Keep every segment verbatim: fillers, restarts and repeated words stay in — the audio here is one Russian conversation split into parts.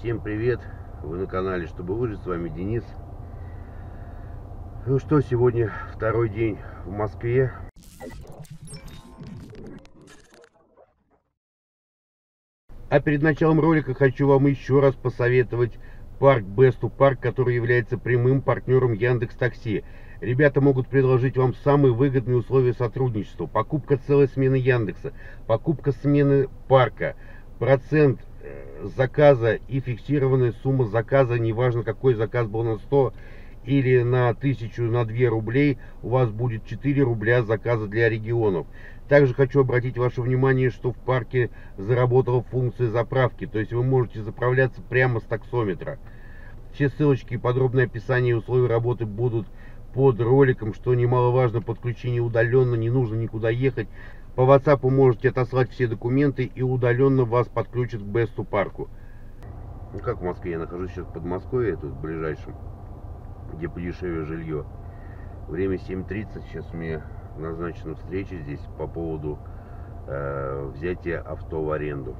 Всем привет! Вы на канале Чтобы выжить, с вами Денис. Ну что, сегодня второй день в Москве. А перед началом ролика хочу вам еще раз посоветовать парк Бесту Парк, который является прямым партнером Яндекс.Такси. Ребята могут предложить вам самые выгодные условия сотрудничества. Покупка целой смены Яндекса, покупка смены парка, процент заказа и фиксированная сумма заказа, неважно какой заказ был на сто или на тысячу, на две рублей, у вас будет четыре рубля заказа для регионов. Также хочу обратить ваше внимание, что в парке заработала функция заправки, то есть вы можете заправляться прямо с таксометра. Все ссылочки и подробное описание условий работы будут под роликом, что немаловажно, подключение удаленно, не нужно никуда ехать. По WhatsApp можете отослать все документы и удаленно вас подключат к Бесту парку. Ну как в Москве, я нахожусь сейчас в Подмосковье, тут ближайшем, где подешевле жилье. Время семь тридцать, сейчас у меня назначена встреча здесь по поводу э, взятия авто в аренду.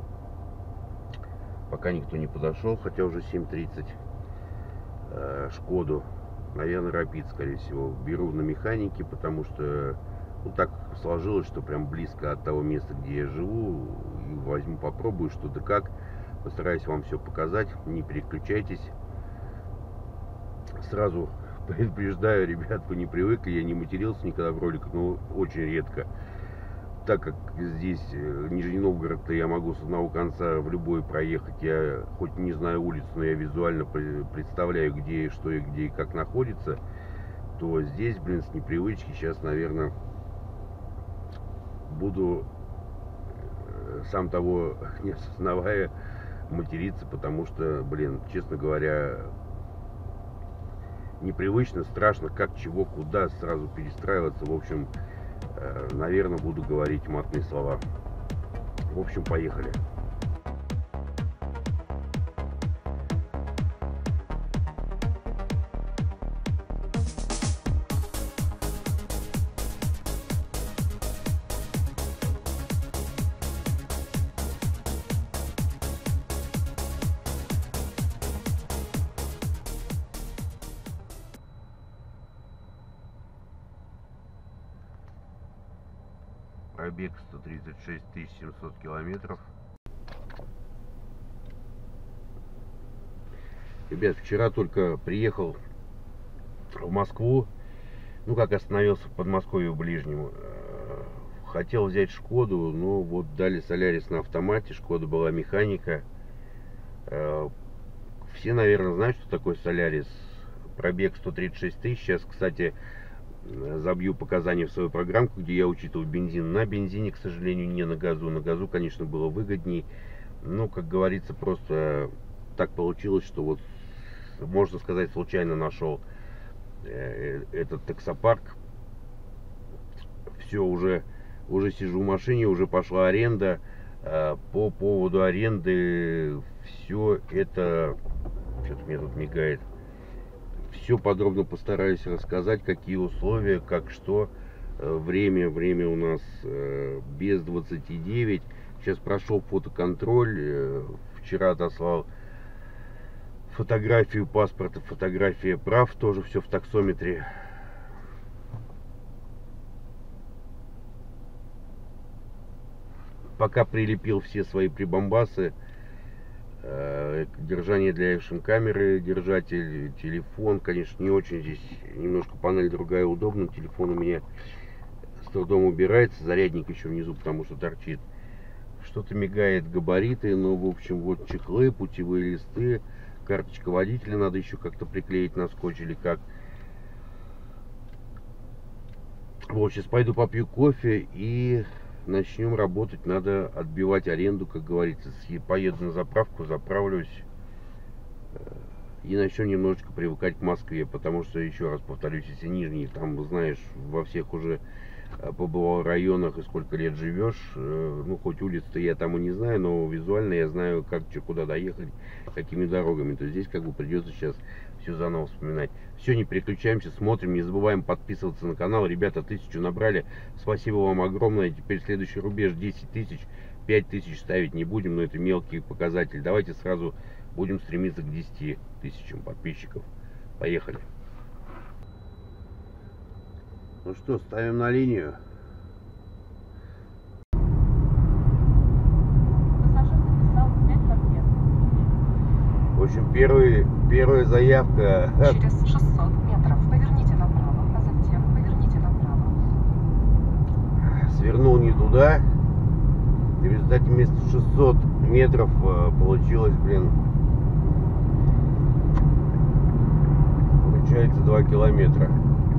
Пока никто не подошел, хотя уже семь тридцать. э, Шкоду, наверное, Рапид, скорее всего, беру на механике, потому что ну, так сложилось, что прям близко от того места, где я живу. И возьму, попробую, что да как. Постараюсь вам все показать, не переключайтесь. Сразу предупреждаю, ребят, вы не привыкли, я не матерился никогда в роликах, но очень редко. Так как здесь Нижний Новгород, я могу с одного конца в любой проехать. Я хоть не знаю улицу, но я визуально представляю, где и что и где и как находится. То здесь, блин, с непривычки сейчас, наверное, буду, сам того не осознавая, материться, потому что, блин, честно говоря, непривычно, страшно, как, чего, куда сразу перестраиваться. В общем, наверное, буду говорить матные слова. В общем, поехали. Пробег сто тридцать шесть тысяч семьсот километров. Ребят, вчера только приехал в Москву. Ну, как остановился в Подмосковье в Ближнем. Хотел взять Шкоду, но вот дали Солярис на автомате. Шкода была механика. Все, наверное, знают, что такое Солярис. Пробег сто тридцать шесть тысяч. Сейчас, кстати, забью показания в свою программку, где я учитывал бензин. На бензине, к сожалению, не на газу. На газу, конечно, было выгодней. Но, как говорится, просто так получилось, что вот, можно сказать, случайно нашел этот таксопарк. Все, уже, уже сижу в машине, уже пошла аренда. По поводу аренды все это... Что-то мне тут мигает. Все подробно постараюсь рассказать, какие условия, как что. Время, время у нас без двадцати девяти. Сейчас прошел фотоконтроль. Вчера отослал фотографию паспорта, фотография прав, тоже все в таксометре. Пока прилепил все свои прибамбасы. Держание для экшн камеры, держатель, телефон, конечно, не очень, здесь немножко панель другая, удобно. Телефон у меня с трудом убирается, зарядник еще внизу, потому что торчит. Что-то мигает, габариты, но, в общем, вот чехлы, путевые листы, карточка водителя надо еще как-то приклеить на скотч или как. Вот, сейчас пойду попью кофе и начнем работать. Надо отбивать аренду, как говорится. Поеду на заправку, заправлюсь и начнем немножечко привыкать к Москве, потому что, еще раз повторюсь, если Нижний, там, знаешь, во всех уже побывал районах и сколько лет живешь, ну, хоть улиц-то я там и не знаю, но визуально я знаю, как, что, куда доехать, какими дорогами, то здесь как бы придется сейчас все заново вспоминать. Все, не переключаемся, смотрим, не забываем подписываться на канал. Ребята, тысячу набрали, спасибо вам огромное. Теперь следующий рубеж десять тысяч, пять тысяч ставить не будем, но это мелкий показатель. Давайте сразу Будем стремиться к десяти тысячам подписчиков. Поехали. Ну что, ставим на линию. В общем, первый, первая заявка. Через шестьсот метров поверните направо, а затем поверните направо. Свернул не туда. И в результате вместо шестисот метров получилось, блин, получается два километра.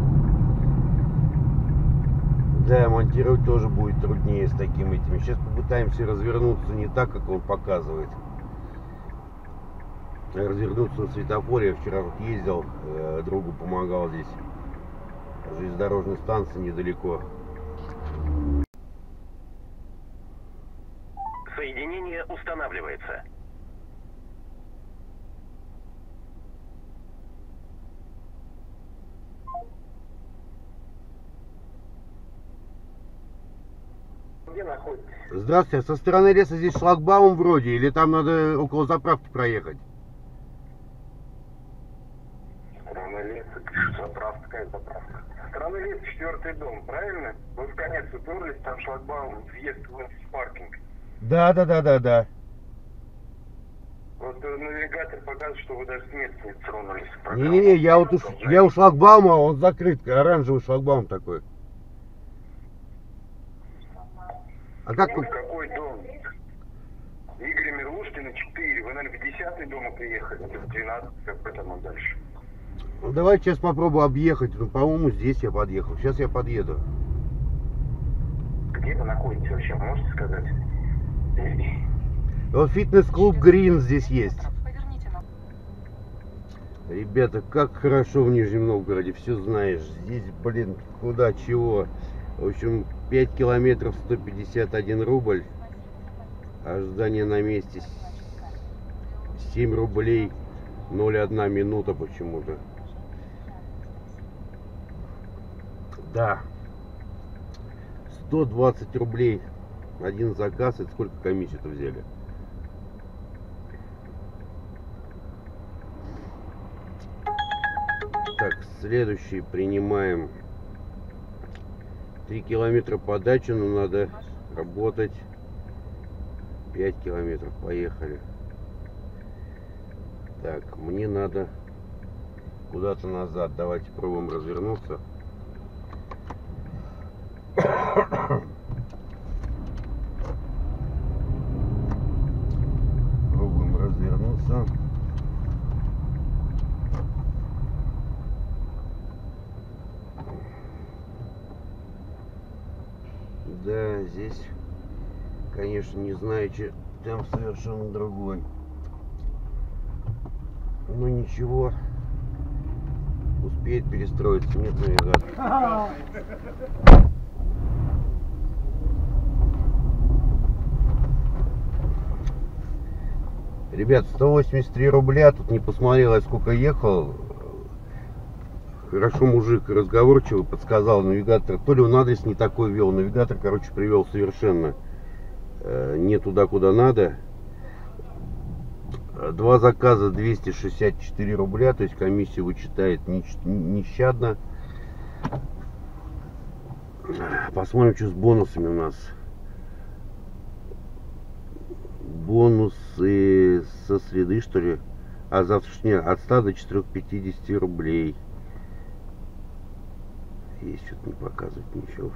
Да, монтировать тоже будет труднее с таким этими. Сейчас попытаемся развернуться не так, как он показывает. Развернуться на светофоре. Я вчера вот ездил, э, другу помогал здесь. Железнодорожной станции недалеко. Соединение устанавливается. Где находитесь? Здравствуйте, со стороны леса здесь шлагбаум вроде, или там надо около заправки проехать? Стороны леса, заправка, какая заправка? Стороны леса, четвертый дом, правильно? Вы в конец уперлись, там шлагбаум, въезд в паркинг. Да, да, да, да, да. Вот навигатор показывает, что вы даже с места не тронулись. Не-не-не, я вот уж, я у шлагбаума, он закрыт, оранжевый шлагбаум такой. А как вы... Какой дом? Игоря Мерлушкина, четыре. Вы, наверное, в десятый дома приехали, или в двенадцатый, как потом дальше. Ну, давайте сейчас попробую объехать. Ну, по-моему, здесь я подъехал. Сейчас я подъеду. Где вы находитесь вообще, можете сказать? Вот фитнес-клуб Грин здесь есть. Ребята, как хорошо в Нижнем Новгороде, все знаешь. Здесь, блин, куда, чего. В общем, пять километров сто пятьдесят один рубль. Ожидание на месте семь рублей ноль одна минута почему-то. Да. сто двадцать рублей один заказ. Это сколько комиссию-то взяли? Так, следующий принимаем. три километра подачи, но надо работать. пять километров, поехали. Так, мне надо куда-то назад. Давайте пробуем развернуться. Пробуем развернуться. Да, здесь, конечно, не знаю, че там совершенно другой. Ну ничего, успеет перестроиться, нет навигатора. Ребят, сто восемьдесят три рубля, тут не посмотрел, я сколько ехал. Хорошо мужик разговорчивый подсказал навигатор. То ли он адрес не такой вел. Навигатор, короче, привел совершенно э, не туда, куда надо. Два заказа двести шестьдесят четыре рубля. То есть комиссия вычитает нещадно. Посмотрим, что с бонусами у нас. Бонусы со среды, что ли? А завтрашние от ста до четырёх пятидесяти рублей. Есть, что-то не показывает ничего.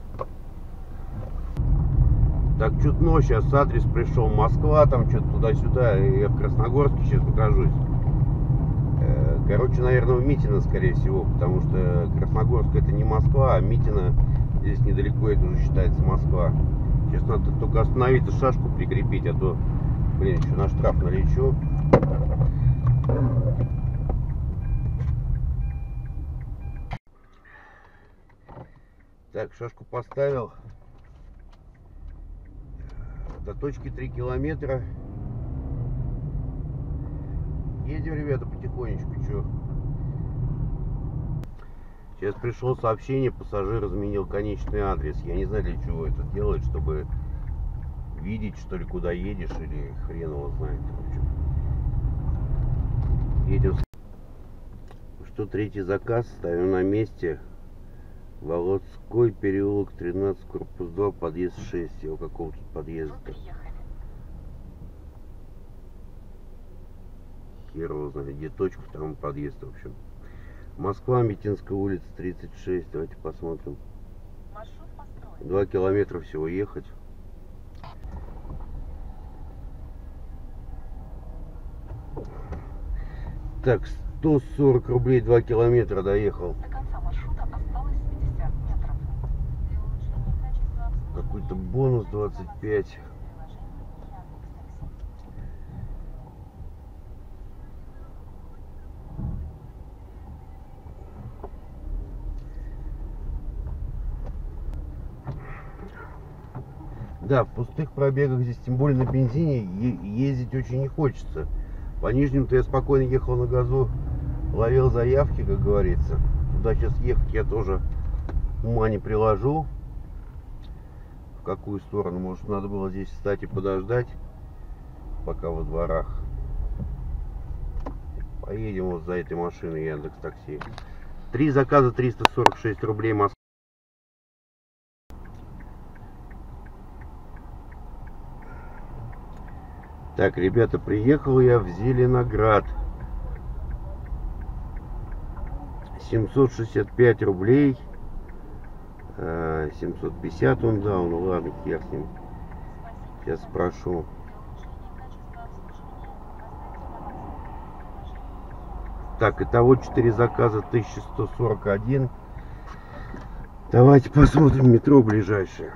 Так, что-то ночь, сейчас адрес пришел Москва, там что-то туда-сюда. Я в Красногорске сейчас нахожусь. Короче, наверное, в Митино, скорее всего, потому что Красногорск это не Москва, а Митино здесь недалеко, это уже считается Москва. Сейчас надо только остановиться, шашку прикрепить, а то, блин, еще на штраф налечу. Так, шашку поставил. До точки три километра. Едем, ребята, потихонечку. Чё? Сейчас пришло сообщение, пассажир изменил конечный адрес. Я не знаю, для чего это делать, чтобы видеть, что ли, куда едешь, или хрен его знает. Едем. Что, третий заказ, ставим на месте. Володской переулок, тринадцать, корпус два, подъезд шесть. Его какого тут подъезда? Хер его знает, где точка, там подъезд, в общем. Москва, Митинская улица, тридцать шесть. Давайте посмотрим. Два километра всего ехать. Так, сто сорок рублей, два километра доехал. До конца маршрута осталось пятьдесят метров. Какой-то бонус двадцать пять. Да, в пустых пробегах здесь, тем более на бензине, ездить очень не хочется. По Нижнему-то я спокойно ехал на газу, ловил заявки, как говорится. Туда сейчас ехать я тоже ума не приложу. В какую сторону? Может, надо было здесь встать и подождать, пока во дворах. Поедем вот за этой машиной Яндекс.Такси. Три заказа, триста сорок шесть рублей Москва. Так, ребята, приехал я в Зеленоград. семьсот шестьдесят пять рублей. семьсот пятьдесят он дал. Ну ладно, хер с ним. Сейчас спрошу. Так, итого четыре заказа, тысяча сто сорок один. Давайте посмотрим метро ближайшее.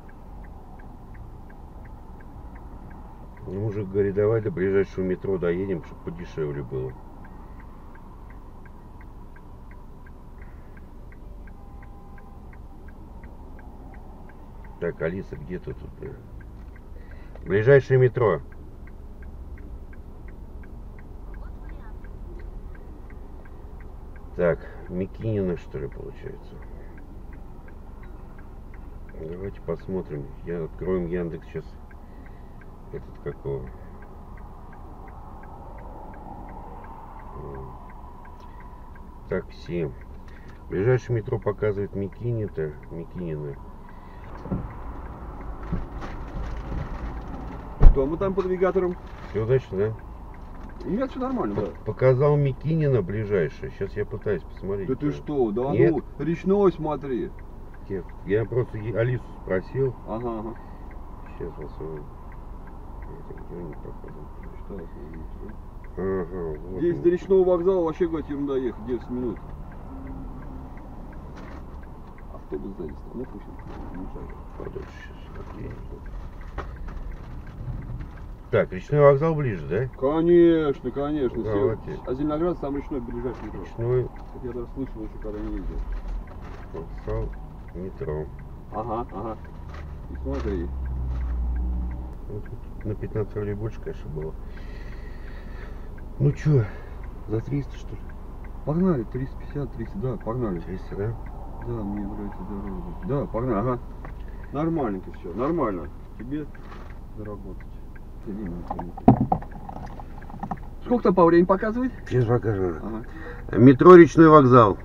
Мужик говорит, давай до ближайшего метро доедем, чтобы подешевле было. Так, Алиса, где ты тут? Бля? Ближайшее метро. Так, Микинина, что ли, получается? Давайте посмотрим. Я откроем Яндекс сейчас. Этот какого? Такси. Ближайшее метро показывает Микинина. Микинина. Что, мы там по навигаторам? Все удачно, да? Нет, все нормально, да. Показал Микинина ближайшее. Сейчас я пытаюсь посмотреть. Да ты что? Да Нет. ну, речной смотри. Нет. Я просто Алису спросил. Ага, ага. Сейчас вас он... Где он не показывает? Что это? Ага, вот Здесь он. до речного вокзала вообще, говорит, ерунда ехать, десять минут. Автобус сзади стал, ну пусть он не мешает. Подольше сейчас. Так, речной вокзал ближе, да? Конечно, конечно. Давайте. Все. А Зеленоград сам речной ближайший метро. Речной Вот я даже слышал еще, когда не ездил. вокзал, метро. Ага, ага. И смотри. Ну, тут на пятнадцать рублей больше, конечно, было. Ну чё, за триста, что ли? Погнали, триста пятьдесят, триста, да, погнали. триста, да? Да, мне нравится дорога. Да, погнали, ага. Нормальненько все, нормально. Тебе заработать. Сколько там по времени показывает? Сейчас покажу. Ага. Метро, речной вокзал.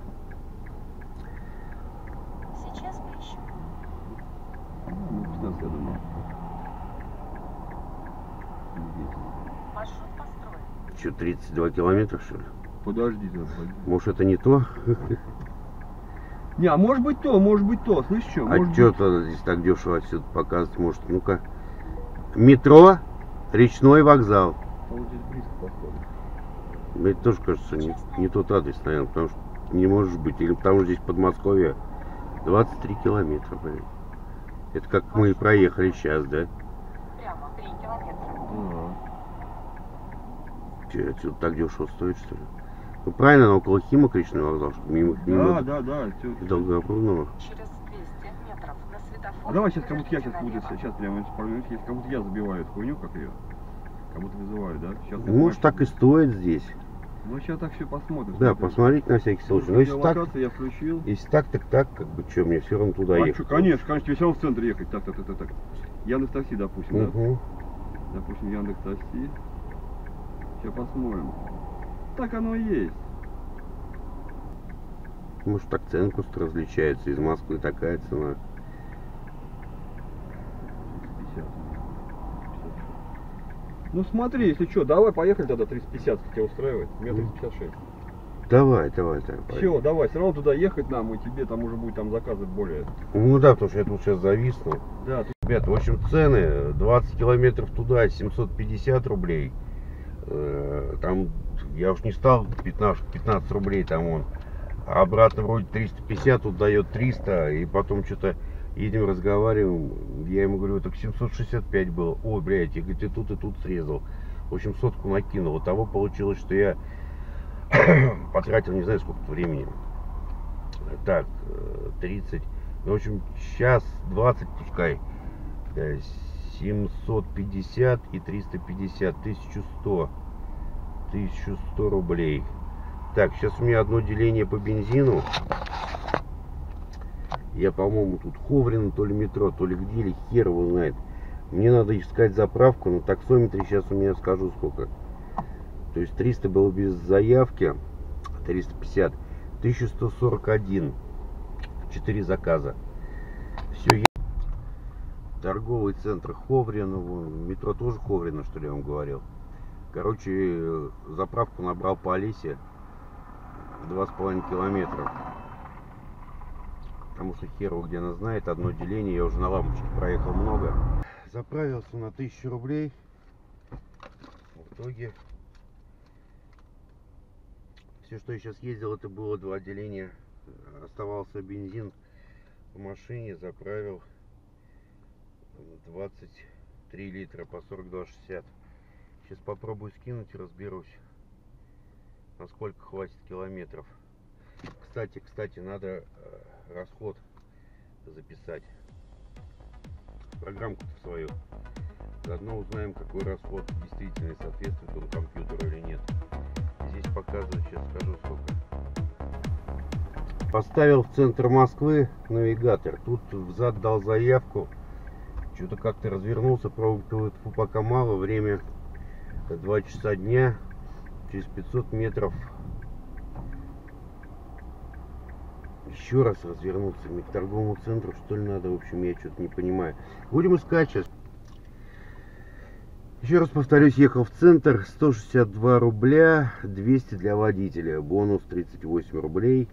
Сейчас поищу. Ну, пятнадцать, я думаю. Маршрут построен. Что, тридцать два километра, что ли? Подожди, да, подожди. Может, это не то? Не, а может быть то, может быть то. Слышь, что? А что-то здесь так дешево отсюда показывать может? Ну-ка. Метро, речной вокзал. А вот здесь близко, походу. Мне тоже кажется, не, не тот адрес, наверное, потому что не может быть. Или потому что здесь Подмосковье двадцать три километра, блин. Это как мы и проехали сейчас, да? Прямо три километра. Ага. Че, отсюда так дешево стоит, что ли? Ну правильно, около Химок речной вокзал, чтобы мимо, мимо Да, да, да. Тё... Долгопрудного. Через двести метров на светофоре. А давай сейчас, как будто я сейчас поверните буду, налево. сейчас прямо пару минут, есть, как будто я забиваю эту хуйню, как ее. Как будто вызываю, да? Сейчас Ну, может, так и стоит здесь. Ну, сейчас так все посмотрим. Да, смотри. посмотреть на всякий случай. Но Ну, если так, локацию я включил. если так, так так, как бы, что, мне все равно туда А ехать. чё, конечно, конечно, тебе все равно в центр ехать. Так, так, так, так, так. Яндекс.Такси, допустим, да? Угу. Допустим, Яндекс.Такси. Сейчас посмотрим. Так оно и есть. Может, так цены просто различаются. Из Москвы такая цена. Ну смотри, если что, давай поехали тогда триста пятьдесят, тебя устраивает? У меня триста пятьдесят шесть. Давай, давай, давай. Все, давай, все равно туда ехать нам, и тебе там уже будет там заказы более. Ну да, потому что я тут сейчас зависну. Да, ты... Ребят, в общем, цены двадцать километров туда семьсот пятьдесят рублей. Э, Там, я уж не стал пятнадцать, пятнадцать рублей там он. А обратно вроде триста пятьдесят, тут дает триста. И потом что-то едем, разговариваем. Я ему говорю, так семьсот шестьдесят пять было. Ой, блядь, я говорю, ты тут и тут срезал. В общем, сотку накинул. Вот того получилось, что я потратил не знаю сколько времени. Так, тридцать. Ну, в общем, час двадцать пускай. семьсот пятьдесят и триста пятьдесят. тысяча сто. тысяча сто рублей. Так, сейчас у меня одно деление по бензину. Я, по-моему, тут Ховрина, то ли метро, то ли где, или хер его знает. Мне надо искать заправку. На таксометре сейчас у меня скажу сколько. То есть триста было без заявки. триста пятьдесят. тысяча сто сорок один. четыре заказа. Все. Я... Торговый центр Ховрина. Вон, метро тоже Ховрина, что ли, я вам говорил. Короче, заправку набрал по Олесе. Два с половиной километра. Потому что херу где она знает. Одно деление. Я уже на лампочке проехал много. Заправился на тысячу рублей. В итоге все, что я сейчас ездил, это было два отделения. Оставался бензин в машине. Заправил двадцать три литра по сорок два шестьдесят. Сейчас попробую скинуть и разберусь, насколько хватит километров. Кстати, кстати, надо э, расход записать. Программку-то свою. Заодно узнаем, какой расход действительно соответствует он компьютеру или нет. Здесь показывает, сейчас скажу сколько. Поставил в центр Москвы навигатор. Тут взад дал заявку. Что-то как-то развернулся, пробовал, пока мало. Время два часа дня. Через пятьсот метров. Еще раз развернуться. Мне к торговому центру, что ли, надо? В общем, я что-то не понимаю. Будем искать сейчас. Еще раз повторюсь, ехал в центр. сто шестьдесят два рубля. двести для водителя. Бонус тридцать восемь рублей.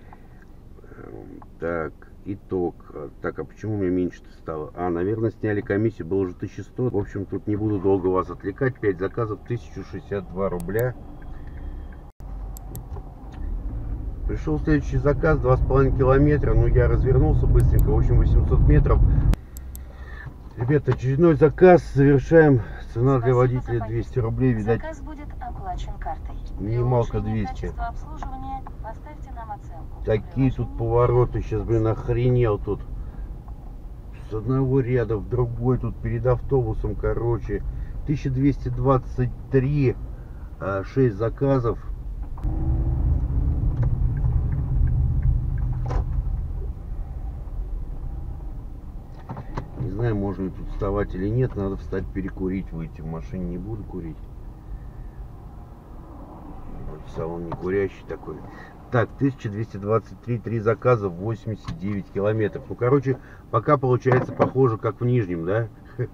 Так, итог. Так, а почему у меня меньше-то стало? А, наверное, сняли комиссию, было уже тысяча сто. В общем, тут не буду долго вас отвлекать. пять заказов, тысяча шестьдесят два рубля. Пришел следующий заказ, два с половиной километра. Ну, я развернулся быстренько. В общем, восемьсот метров. Ребята, очередной заказ совершаем. Цена для водителя двести рублей. Видать, заказ будет оплачен картой. минималка двести. Такие тут повороты. Сейчас, блин, охренел тут. С одного ряда в другой. Тут перед автобусом, короче. тысяча двести двадцать три. шесть заказов. Не знаю, можно ли тут вставать или нет. Надо встать, перекурить, выйти. В машине не буду курить. Салон не курящий такой. Так, тысяча двести двадцать три, три заказа, восемьдесят девять километров. Ну, короче, пока получается похоже, как в Нижнем, да?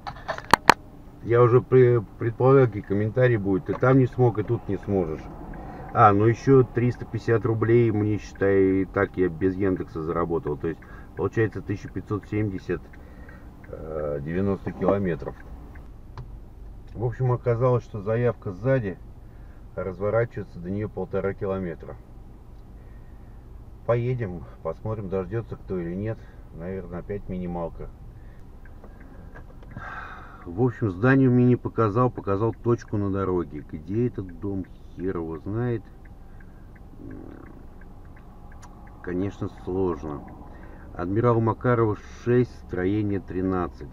Я уже предполагаю, какие комментарии будут. Ты там не смог, и тут не сможешь. А, ну еще триста пятьдесят рублей мне, считай, так я без Яндекса заработал. То есть, получается тысяча пятьсот семьдесят, девяносто километров. В общем, оказалось, что заявка сзади, разворачивается до нее полтора километра. Поедем, посмотрим, дождется кто или нет. Наверное, опять минималка. В общем, здание мне не показал, показал точку на дороге. Где этот дом, хер его знает. Конечно, сложно. Адмирал Макарова шесть, строение тринадцать.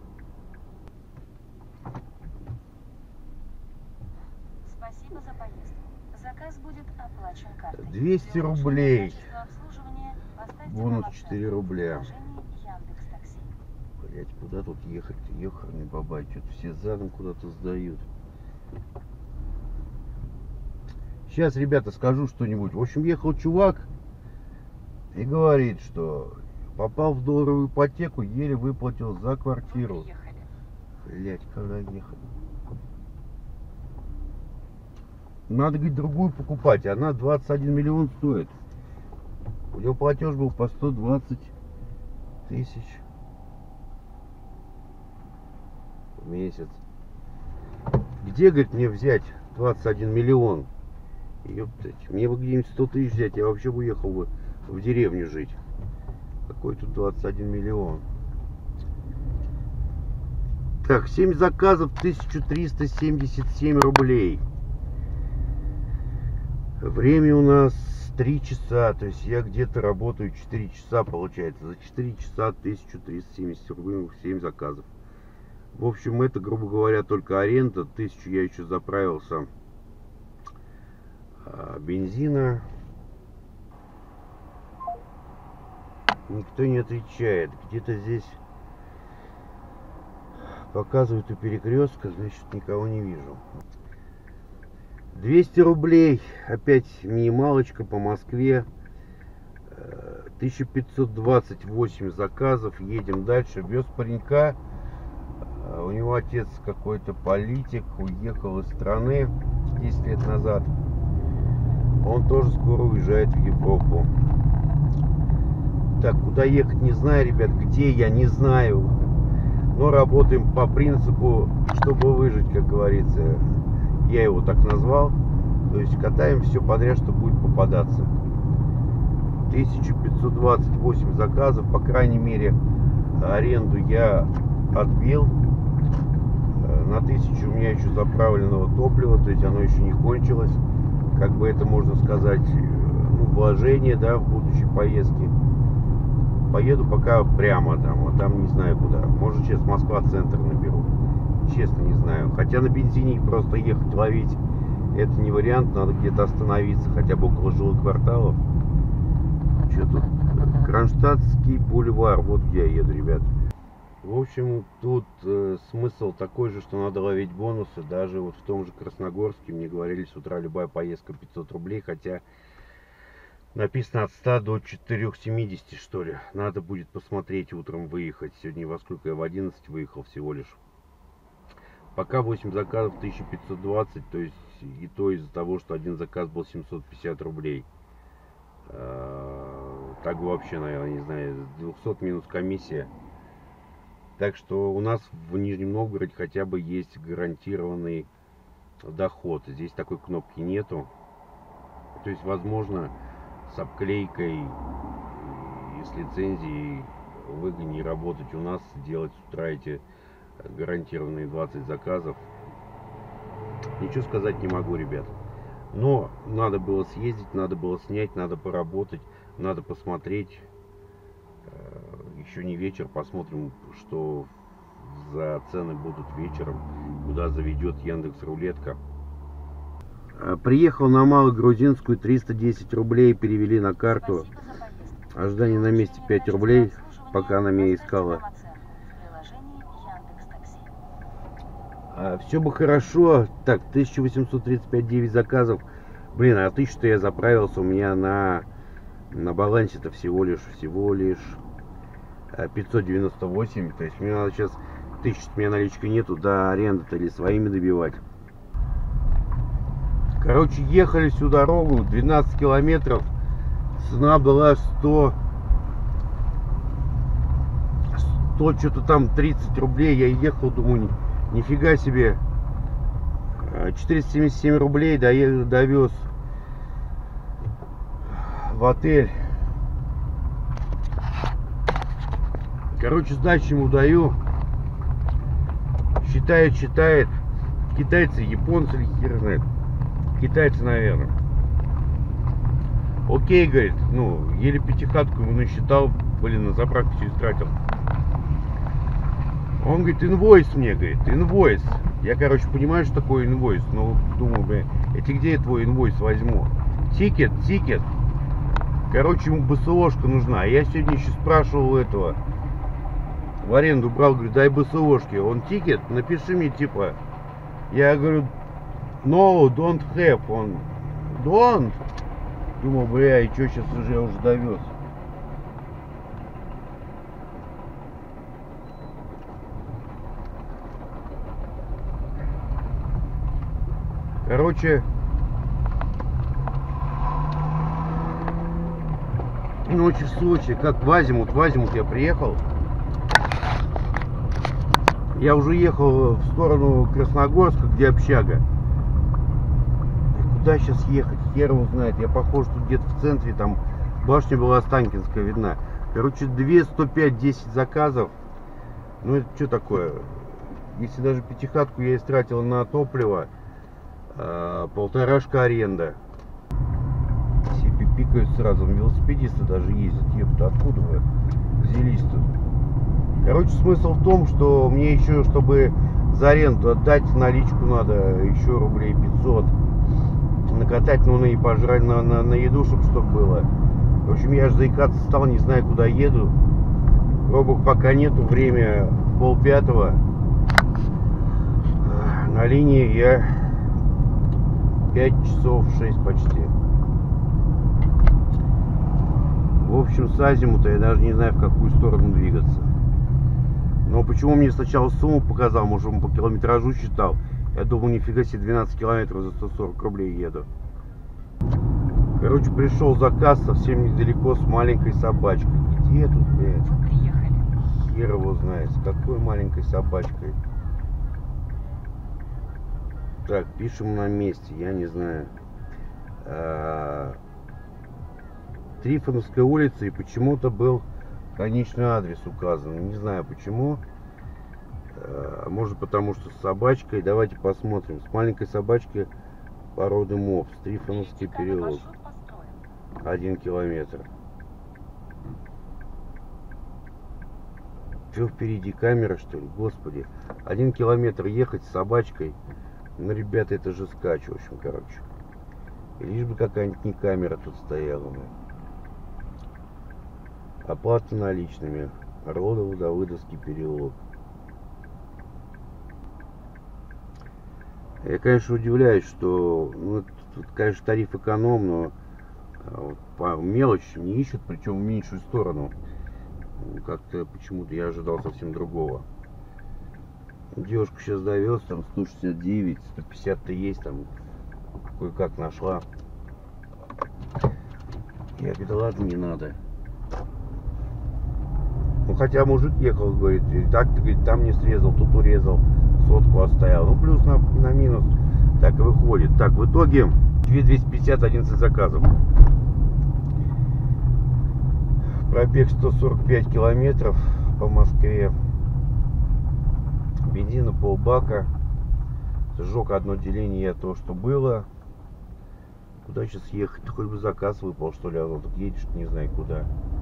Спасибо за поездку. Заказ будет оплачен картой. двести рублей. Бонус Бонус четыре рубля. Яндекс.Такси. Блять, куда тут ехать? Ёхарный бабай, что-то все задом куда-то сдают. Сейчас, ребята, скажу что-нибудь. В общем, ехал чувак и говорит, что попал в долларовую ипотеку, еле выплатил за квартиру. Блять, когда ехали. Надо, говорит, другую покупать. Она двадцать один миллион стоит. У него платеж был по сто двадцать тысяч в месяц. Где, говорит, мне взять двадцать один миллион? Ёптать, мне бы где-нибудь сто тысяч взять, я вообще бы уехал бы в деревню жить. Какой тут двадцать один миллион? Так, семь заказов, тысяча триста семьдесят семь рублей. Время у нас три часа, то есть я где-то работаю четыре часа, получается. За четыре часа тысяча триста семьдесят рублей, семь заказов. В общем, это, грубо говоря, только аренда. Тысячу я еще заправился а, бензина. Никто не отвечает. Где-то здесь показывают у перекрестка, значит, никого не вижу. двести рублей. Опять минималочка по Москве. тысяча пятьсот двадцать восемь заказов. Едем дальше. Вез паренька. У него отец какой-то политик, уехал из страны десять лет назад. Он тоже скоро уезжает в Европу. Так, куда ехать не знаю, ребят, где я не знаю. Но работаем по принципу, чтобы выжить, как говорится. Я его так назвал. То есть катаем все подряд, что будет попадаться. тысяча пятьсот двадцать восемь заказов, по крайней мере, аренду я отбил. На тысячу у меня еще заправленного топлива, то есть оно еще не кончилось. Как бы это можно сказать, ну, вложение, да, в будущей поездке. Поеду пока прямо там, а там не знаю куда. Может, сейчас Москва-центр наберу. Честно не знаю. Хотя на бензине просто ехать ловить это не вариант, надо где-то остановиться, хотя бы около жилых кварталов. Что тут? Кронштадтский бульвар, вот где я еду, ребят. В общем, тут э, смысл такой же, что надо ловить бонусы. Даже вот в том же Красногорске мне говорили, с утра любая поездка пятьсот рублей, хотя написано от ста до четырёх семидесяти, что ли. Надо будет посмотреть, утром выехать. Сегодня во сколько я в одиннадцать выехал всего лишь. Пока восемь заказов, тысяча пятьсот двадцать, то есть и то из-за того, что один заказ был семьсот пятьдесят рублей. А, так вообще, наверное, не знаю, двухсот минус комиссия. Так что у нас в Нижнем Новгороде хотя бы есть гарантированный доход. Здесь такой кнопки нету. То есть, возможно, с обклейкой и с лицензией выгоднее работать у нас, делать с утра эти гарантированные двадцать заказов. Ничего сказать не могу, ребят. Но надо было съездить, надо было снять, надо поработать, надо посмотреть. Еще не вечер, посмотрим, что за цены будут вечером, куда заведет Яндекс.Рулетка. Приехал на Малогрузинскую, триста десять рублей перевели на карту. Ожидание на месте пять рублей, пока она меня искала. Все бы хорошо. Так, тысяча восемьсот тридцать пять, девять заказов. Блин, а тысячу-то я заправился, у меня на, на балансе-то всего лишь, всего лишь пятьсот девяносто восемь. То есть мне надо сейчас, тысячи у меня наличка нету, до аренды-то или своими добивать. Короче, ехали всю дорогу, двенадцать километров. Цена была сто, сто что-то там тридцать рублей. Я ехал, думаю, нифига себе. четыреста семьдесят семь рублей довез в отель. Короче, сдачу ему даю. Считает, считает. Китайцы, японцы или хер знает. Китайцы, наверное. Окей, говорит. Ну, еле пятихатку ему насчитал. Блин, на заправке все истратил. Он говорит, инвойс мне, говорит, инвойс. Я, короче, понимаю, что такое инвойс. Но думаю, блин, эти где я твой инвойс возьму? Тикет, тикет. Короче, ему БСОшка нужна. Я сегодня еще спрашивал этого. В аренду брал, говорю, дай БСОшки. Он, тикет, напиши мне, типа. Я говорю, no, don't have. Он, Пардон! Думал, бля, и чё, сейчас уже я уже довез. Короче, ночью в Сочи, как в Азимут, в Азимут я приехал. Я уже ехал в сторону Красногорска, где общага. Куда сейчас ехать? Хер его знает. Я похож, что где-то в центре, там башня была Останкинская видна. Короче, две сто пять десять заказов. Ну это что такое? Если даже пятихатку я истратил на топливо, а, полторашка аренда. Все пикают сразу. Велосипедисты даже ездят. Епта, откуда вы взялись тут? Короче, смысл в том, что мне еще, чтобы за аренду отдать, наличку надо еще рублей пятьсот. Накатать, ну, и пожрать на, на, на еду, чтобы что было. В общем, я же заикаться стал, не знаю, куда еду. Пробок пока нету, время полпятого. На линии я пять часов шесть почти. В общем, с Азимута я даже не знаю, в какую сторону двигаться. Но почему мне сначала сумму показал, может, он по километражу считал. Я думал, нифига себе, двенадцать километров за сто сорок рублей еду. Короче, пришел заказ совсем недалеко с маленькой собачкой. Где тут, блядь? Вы приехали. Хер его знает, с какой маленькой собачкой. Так, пишем на месте, я не знаю. А, Трифоновская улица, и почему-то был конечный адрес указан. Не знаю почему. А, может потому что с собачкой. Давайте посмотрим. С маленькой собачкой породы мопс. Трифоновский переулок. Один километр. Че, впереди камера, что ли? Господи. Один километр ехать с собачкой. Ну, ребята, это же скач, в общем, короче. И лишь бы какая-нибудь не камера тут стояла. Оплата наличными. Родово-Давыдовский переулок. Я, конечно, удивляюсь, что, ну, тут, конечно, тариф эконом, но вот по мелочи не ищут, причем в меньшую сторону. Как-то почему-то я ожидал совсем другого. Девушку сейчас довез, там сто шестьдесят девять, сто пятьдесят-то есть, там кое-как нашла. Я говорю, да ладно, не надо. Ну, хотя мужик ехал, говорит, и так, говорит, там не срезал, тут урезал, сотку оставил. Ну, плюс на, на минус так и выходит. Так, в итоге две тысячи двести пятьдесят, одиннадцать заказов. Пробег сто сорок пять километров по Москве. Бензина полбака. Сжег одно деление то, что было. Куда сейчас ехать? Хоть бы заказ выпал, что ли, а ну, тут едешь, не знаю куда.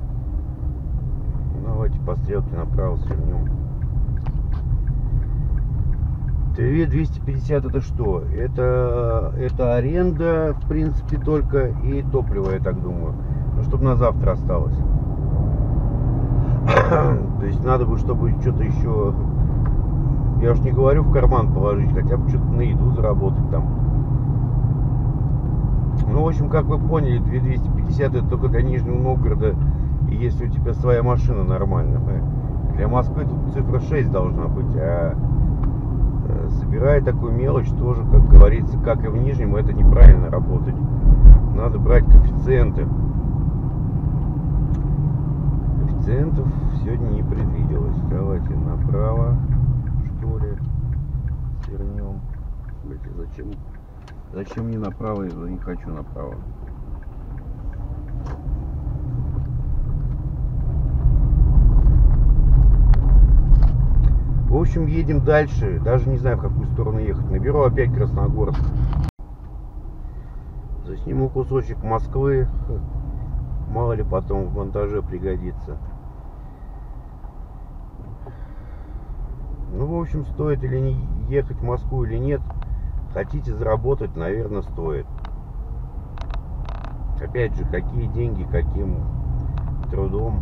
Давайте по стрелке направо свернем. две тысячи двести пятьдесят это что? Это, это аренда, в принципе, только и топливо, я так думаю. Ну, чтобы на завтра осталось. То есть надо бы, чтобы что-то еще, я уж не говорю в карман положить, хотя бы что-то на еду заработать там. Ну, в общем, как вы поняли, две тысячи двести пятьдесят это только до Нижнего Новгорода, и если у тебя своя машина нормальная. Для Москвы тут цифра шесть должна быть, а собирая такую мелочь, тоже, как говорится, как и в Нижнем, это неправильно работать. Надо брать коэффициенты. Коэффициентов сегодня не предвиделось. Давайте направо, что ли, свернем. Блять, зачем? Зачем мне направо? Я не хочу направо. В общем, едем дальше. Даже не знаю, в какую сторону ехать. Наберу опять Красногорск. Засниму кусочек Москвы. Мало ли потом в монтаже пригодится. Ну, в общем, стоит или не ехать в Москву или нет. Хотите заработать, наверное, стоит. Опять же, какие деньги, каким трудом.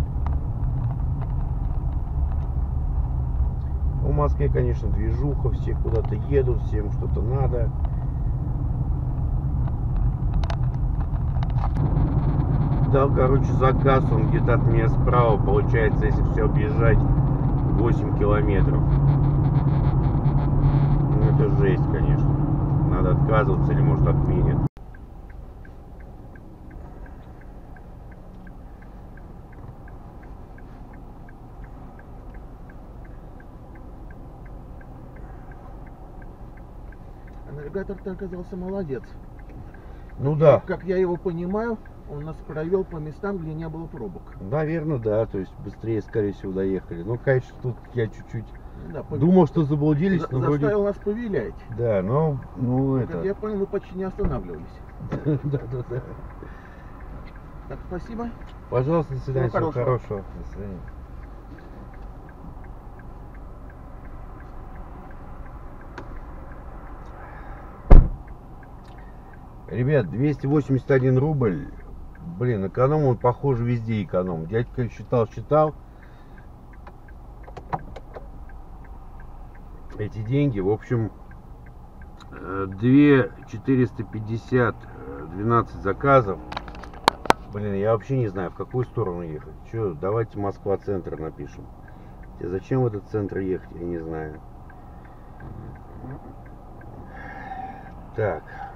В Москве, конечно, движуха, все куда-то едут, всем что-то надо. дал, короче, заказ, он где-то от меня справа, получается, если все объезжать, восемь километров. Ну, это жесть, конечно. Надо отказываться или, может, отменят. Навигатор-то оказался молодец. Ну да. Как я его понимаю, он нас провел по местам, где не было пробок. Наверное, да, то есть быстрее, скорее всего, доехали. Ну, конечно, тут я чуть-чуть Да, пов- думал, что заблудились, За- но вроде... заставил нас повилять. Да, но, ну, Как это... я понял, мы почти не останавливались. Да, да, да. Так, спасибо. Пожалуйста, до свидания, Всего всего хорошего. хорошего. До свидания. Ребят, двести восемьдесят один рубль. Блин, эконом, он, похоже, везде эконом. Дядька считал, считал. Эти деньги, в общем, две тысячи четыреста пятьдесят, двенадцать заказов. Блин, я вообще не знаю, в какую сторону ехать. Че, давайте Москва-центр напишем. Хотя зачем в этот центр ехать, я не знаю. Так.